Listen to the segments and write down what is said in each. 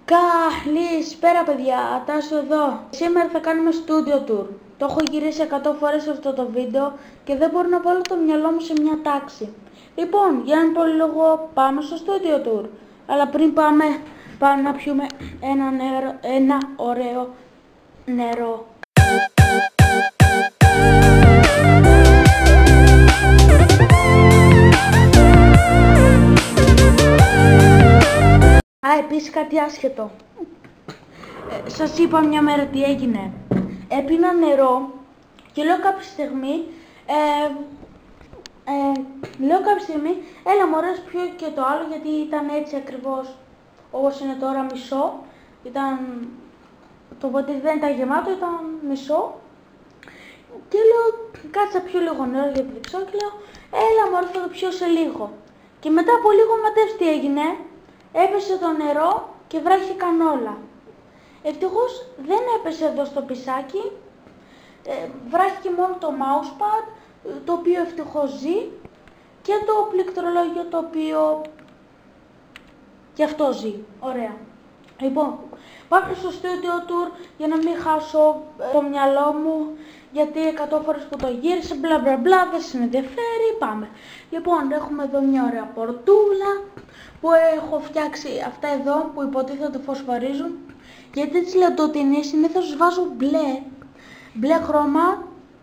Καλησπέρα παιδιά, Τάσο εδώ. Σήμερα θα κάνουμε studio tour. Το έχω γυρίσει 100 φορές αυτό το βίντεο και δεν μπορώ να βάλω το μυαλό μου σε μια τάξη. Λοιπόν, για να πολύ λόγο πάμε στο studio tour. Αλλά πριν πάμε να πιούμε ένα ωραίο νερό. Επίσης κάτι άσχετο. Σας είπα μια μέρα τι έγινε. Έπινα νερό και λέω κάποια στιγμή, έλα μωρέ πιω και το άλλο, γιατί ήταν έτσι ακριβώς όπως είναι τώρα, μισό. Το ποτήρι δεν ήταν γεμάτο, ήταν μισό. Και λέω κάτσα πιω λίγο νερό γιατί δεν ξέρω, και λέω έλα μωρέ θα το πιω σε λίγο. Και μετά από λίγο μαντεύεις τι έγινε. Έπεσε το νερό και βράχηκαν όλα. Ευτυχώς δεν έπεσε εδώ στο πισάκι, βράχηκε μόνο το mousepad, το οποίο ευτυχώς ζει, και το πληκτρολόγιο, το οποίο και αυτό ζει. Ωραία. Λοιπόν, πάμε στο studio tour για να μην χάσω το μυαλό μου, γιατί 100 φορές που το γύρισε, μπλα μπλα μπλα, δεν σε ενδιαφέρει, πάμε. Λοιπόν, έχουμε εδώ μια ωραία πορτούλα που έχω φτιάξει, αυτά εδώ που υποτίθεται φωσφορίζουν, γιατί τις λεντοτινείς συνήθως βάζω μπλε χρώμα,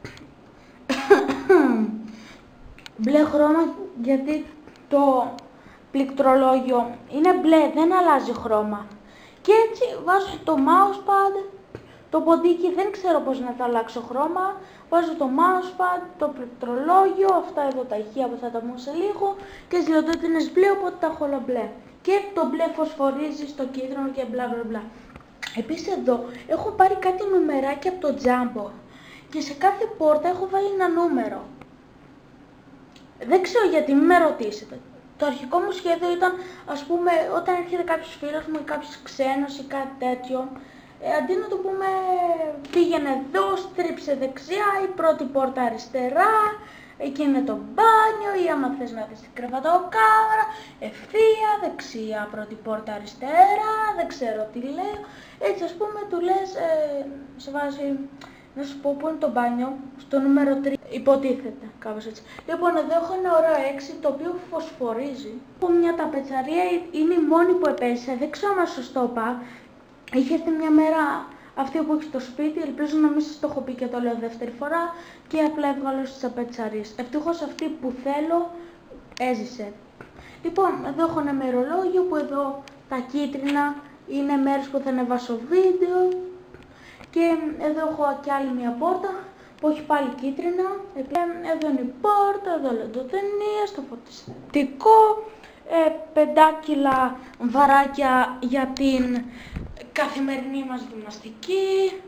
μπλε χρώμα, γιατί το πληκτρολόγιο είναι μπλε, δεν αλλάζει χρώμα. Και έτσι βάζω το mousepad, το ποντίκι δεν ξέρω πώς να το αλλάξω χρώμα, βάζω το mousepad, το πληκτρολόγιο, αυτά εδώ τα ηχεία που θα τα πούμε σε λίγο, και τις λεντότινες μπλε, οπότε τα έχω όλα μπλε. Και το μπλε φωσφορίζει στο κίτρινο και μπλα μπλα μπλα. Επίσης εδώ έχω πάρει κάτι νουμεράκι από το Jumbo και σε κάθε πόρτα έχω βάλει ένα νούμερο. Δεν ξέρω γιατί, μην με ρωτήσετε. Το αρχικό μου σχέδιο ήταν, ας πούμε, όταν έρχεται κάποιος φίλος μου ή κάποιος ξένος ή κάτι τέτοιο, αντί να του πούμε πήγαινε εδώ, στρίψε δεξιά, η πρώτη πόρτα αριστερά, εκεί είναι το μπάνιο, ή άμα θες να δεις την κρεβατοκάμαρα, ευθεία, δεξιά, πρώτη πόρτα αριστερά, δεν ξέρω τι λέω. Έτσι ας πούμε του λες, σε βάζει, να σου πω που είναι το μπάνιο, στο νούμερο 3, υποτίθεται, κάπως έτσι. Λοιπόν, εδώ έχω ένα ωραίο 6, το οποίο φωσφορίζει. Έχω μια ταπετσαρία, είναι η μόνη που επέζησε, δεν ξέρω αν σας το είπα. Είχε έρθει μια μέρα αυτή που έχει στο σπίτι, ελπίζω να μην σας το έχω πει και το λέω δεύτερη φορά, και απλά έβγαλα στις ταπετσαρίες. Ευτυχώς αυτή που θέλω έζησε. Λοιπόν, εδώ έχω ένα μερολόγιο που εδώ τα κίτρινα είναι μέρες που θα ανεβάσω βίντεο, και εδώ έχω και άλλη μια πόρτα που έχει πάλι κίτρινα. Εδώ είναι η πόρτα, εδώ λεντοτενίες, το φωτιστικό, 5 κιλά βαράκια για την καθημερινή μας γυμναστική.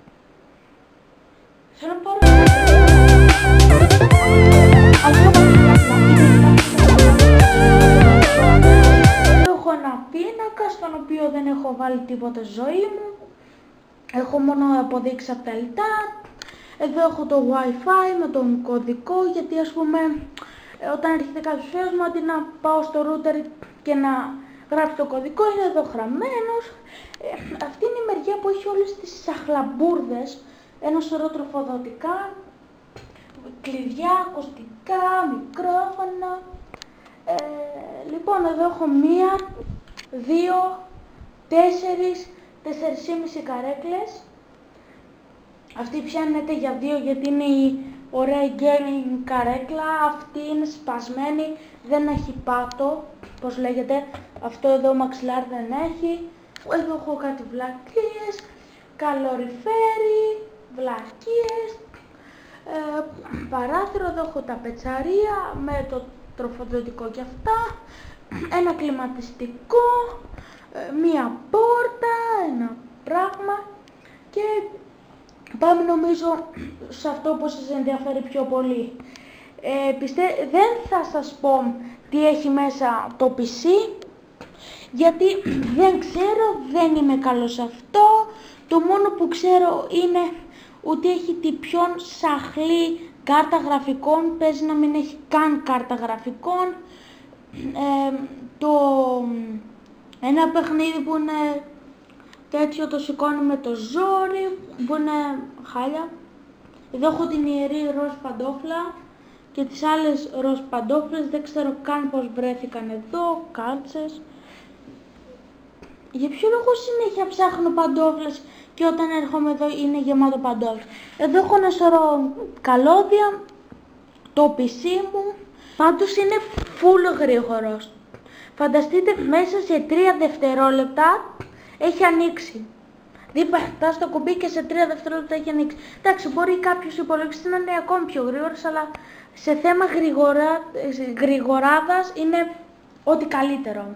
Θέλω να πάρω... Έχω ένα πίνακα στον οποίο δεν έχω βάλει τίποτα ζωή μου. Έχω μόνο αποδείξει από τα λιτά. Εδώ έχω το Wi-Fi με τον κωδικό, γιατί ας πούμε όταν έρχεται κάποιος φίλος μου, αντί να πάω στο router και να γράψει το κωδικό, είναι εδώ γραμμένος. Αυτή είναι η μεριά που έχει όλες τις σαχλαμπούρδες, ένα σωρό τροφοδοτικά, κλειδιά, ακουστικά, μικρόφωνα. Λοιπόν, εδώ έχω 1, 2, 4, 4,5 καρέκλες. Αυτή πιάνεται για 2 γιατί είναι η ωραία gaming καρέκλα. Αυτή είναι σπασμένη, δεν έχει πάτο, πώς λέγεται. Αυτό εδώ μαξιλάρ δεν έχει. Εδώ έχω κάτι βλακίες, καλοριφέρι, βλακίες, παράθυρο. Εδώ έχω τα πετσαρία με το τροφοδοτικό και αυτά, ένα κλιματιστικό, μία πόρτα, ένα πράγμα, και πάμε νομίζω σε αυτό που σας ενδιαφέρει πιο πολύ. Δεν θα σας πω τι έχει μέσα το PC, γιατί δεν ξέρω, δεν είμαι καλός σε αυτό. Το μόνο που ξέρω είναι ότι έχει την πιο σαχλή κάρτα γραφικών, παίζει να μην έχει καν κάρτα γραφικών. Ένα παιχνίδι που είναι τέτοιο το σηκώνει με το ζόρι, που είναι χάλια. Εδώ έχω την ιερή ροζ παντόφλα και τις άλλες ροζ παντόφλες, δεν ξέρω καν πώς βρέθηκαν εδώ, κάλτσες. Για ποιο λόγο συνέχεια ψάχνω παντόφλες και όταν έρχομαι εδώ είναι γεμάτο παντόφλες. Εδώ έχω ένα σωρό καλώδια, το PC μου, πάντως είναι full γρήγορος. Φανταστείτε μέσα σε 3 δευτερόλεπτα έχει ανοίξει. Πατάς το κουμπί και σε 3 δευτερόλεπτα έχει ανοίξει. Εντάξει, μπορεί κάποιος υπολογιστής να είναι ακόμη πιο γρήγορος, αλλά σε θέμα γρηγοράδας είναι ό,τι καλύτερο.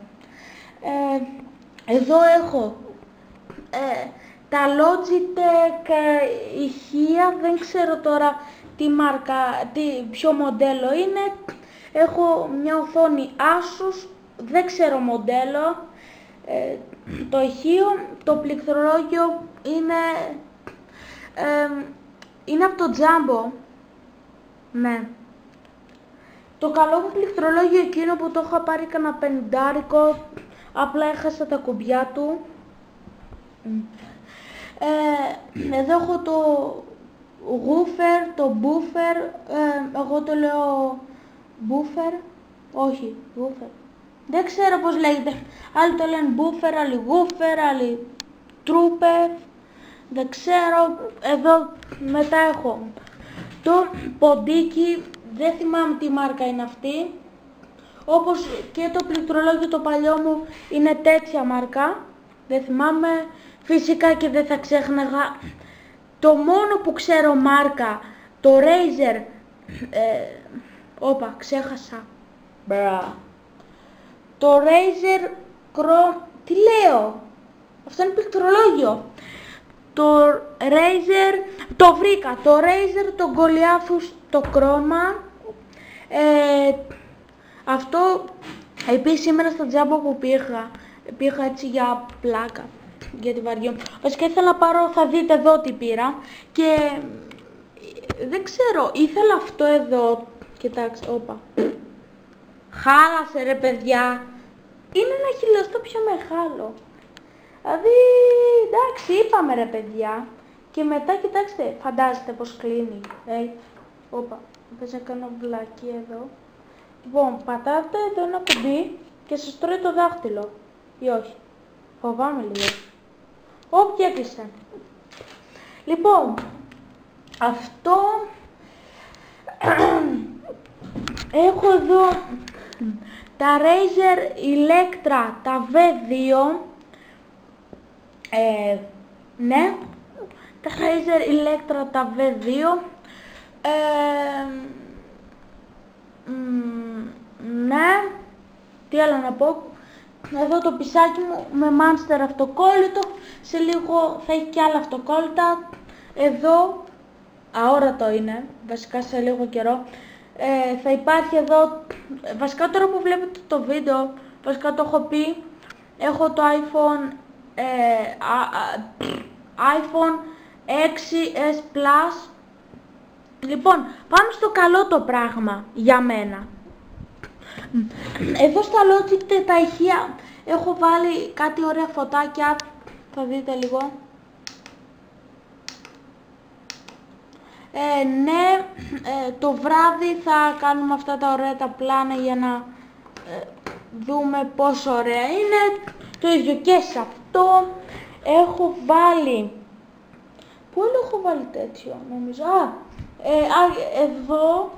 Εδώ έχω τα Logitech ηχεία, δεν ξέρω τώρα τι μάρκα, ποιο μοντέλο είναι. Έχω μια οθόνη Asus, δεν ξέρω μοντέλο. Το ηχείο, το πληκτρολόγιο είναι από το Jumbo. Ναι. Το καλό μου πληκτρολόγιο εκείνο που το είχα πάρει κανένα 50, απλά έχασα τα κουμπιά του. Εδώ έχω το woofer, το buffer, εγώ το λέω buffer, όχι woofer. Δεν ξέρω πώς λέγεται, άλλοι το λένε buffer, άλλοι woofer, άλλοι trooper, δεν ξέρω. Εδώ μετά έχω το ποντίκι, δεν θυμάμαι τι μάρκα είναι αυτή, όπως και το πληκτρολόγιο το παλιό μου είναι τέτοια μάρκα, δεν θυμάμαι. Φυσικά και δεν θα ξέχναγα το μόνο που ξέρω μάρκα, το Razer, ξέχασα, το Razer τι λέω, αυτό είναι πληκτρολόγιο, το Razer, το βρήκα, το Razer, το Goliathus, το Chroma, αυτό επίσης σήμερα στα Jumbo που πήγα έτσι για πλάκα, γιατί βαριόμουν. Βασικά ήθελα να πάρω, θα δείτε εδώ τι πήρα και δεν ξέρω, ήθελα αυτό εδώ, κοιτάξτε, χάλασε ρε παιδιά, είναι ένα χιλιοστό πιο μεγάλο. Δηλαδή, εντάξει, είπαμε ρε παιδιά. Και μετά κοιτάξτε, φαντάζεστε πως κλείνει. Πες να κάνω βλακή εδώ. Λοιπόν, πατάτε εδώ ένα κουμπί και σας τρώει το δάχτυλο. Ή όχι. Φοβάμαι λίγο. Και έκλεισε. Λοιπόν, αυτό... Έχω εδώ τα Razer Electra, τα V2. Ναι, τα Razer Electra, τα V2. Ναι, τι άλλο να πω. Εδώ το πισάκι μου με Monster αυτοκόλλητο. Σε λίγο θα έχει και άλλα αυτοκόλλητα. Εδώ, αόρατο είναι, βασικά σε λίγο καιρό. Θα υπάρχει εδώ, βασικά τώρα που βλέπετε το βίντεο, βασικά το έχω πει, έχω το iPhone 6s Plus. Λοιπόν, πάμε στο καλό το πράγμα για μένα. Εδώ στα Logitech τα ηχεία έχω βάλει κάτι ωραία φωτάκια, θα δείτε λίγο. Ναι, το βράδυ θα κάνουμε αυτά τα ωραία τα πλάνα για να δούμε πόσο ωραία είναι. Το ίδιο και σε αυτό έχω βάλει, πού άλλο έχω βάλει τέτοιο νομίζω, εδώ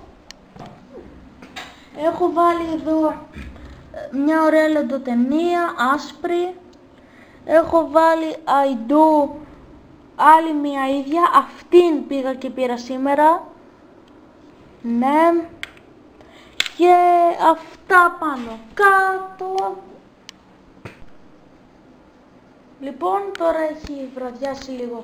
έχω βάλει εδώ μια ωραία λεντοτενία άσπρη, έχω βάλει I do άλλη μια ίδια, αυτήν πήγα και πήρα σήμερα, ναι, και αυτά πάνω κάτω. Λοιπόν, τώρα έχει βραδιάσει λίγο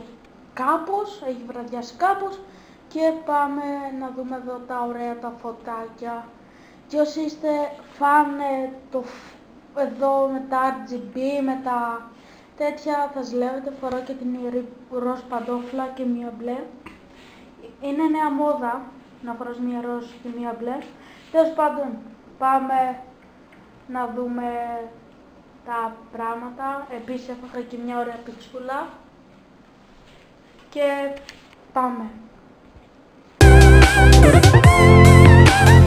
κάπως, και πάμε να δούμε εδώ τα ωραία τα φωτάκια. Και όσοι είστε φαν εδώ με τα RGB, με τα τέτοια, θα ζηλεύετε. Φορώ και την ιερή ροζ παντόφλα και μία μπλε. Είναι νέα μόδα να φοράς μία ροζ και μία μπλε. Τέλος πάντων, πάμε να δούμε τα πράγματα. Επίσης έφαγα και μια ωραία πιτσούλα. Και πάμε.